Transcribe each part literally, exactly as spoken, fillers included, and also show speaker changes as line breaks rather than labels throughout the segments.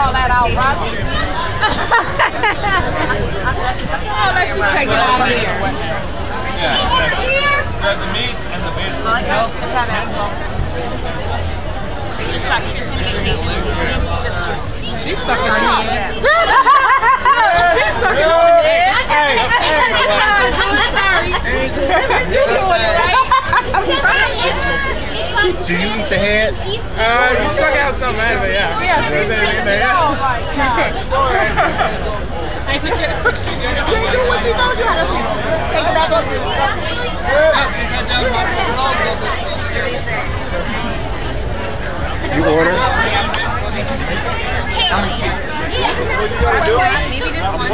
all that out, Robbie. I'll let you take it out of here.
Yeah. Grab the meat and the base of the tail.
Just suck. You're just gonna get tasty.
She's sucking on the head. She's sucking on the head.
Hey,
You're doing it right.
Do you eat the head?
Uh, you suck out something out of it, yeah.
Yeah.
Is there anything in there?
Oh my God.
Can't do what she told you how to do. Take it back up.
You order?
Maybe just one.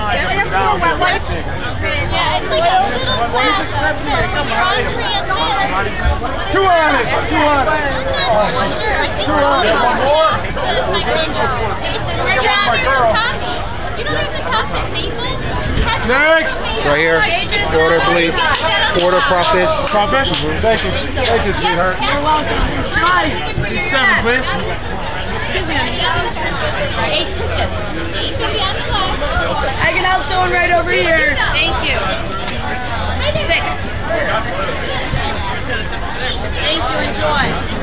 Yeah, it's like a little glass of entree and this.
Two on it, two on it.
I'm not sure. I think one more. My grandma. Yeah, there's a top. You know there's a top at Staples?
Next.
Right here. Order, please. Order crawfish.
Crawfish? Thank you. Thank you, sweetheart.
You're welcome.
These seven, please.
Eight tickets. Eight fifty on the left.
I can help someone right over here.
Thank you. Six. Thank you. Enjoy.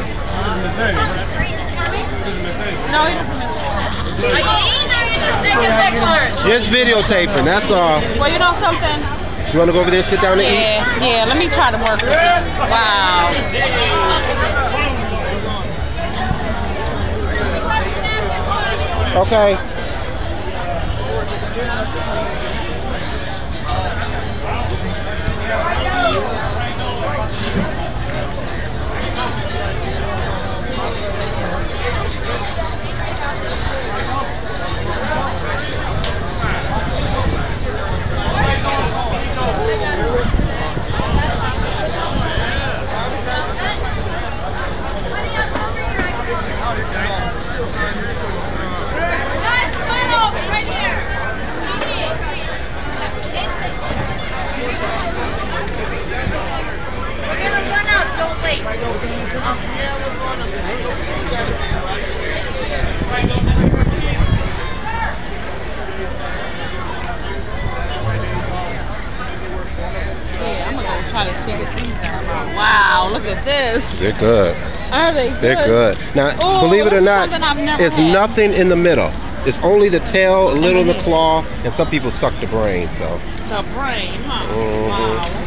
No, he doesn't miss it.
Are you eating or are you just taking pictures?
Just videotaping, that's all.
Well, you know something?
You want to go over there and sit down and eat?
Yeah, yeah, let me try to work with it. Wow.
Okay.
Yeah, I'm gonna go try to see what these are. Wow, look at this.
They're good.
Are they good?
They're good. Now,
Oh,
believe it or
that's
not,
something I've never
it's
had.
nothing in the middle. It's only the tail, a little of the claw, and some people suck the brain. So.
The brain, huh?
Mhm.
Wow.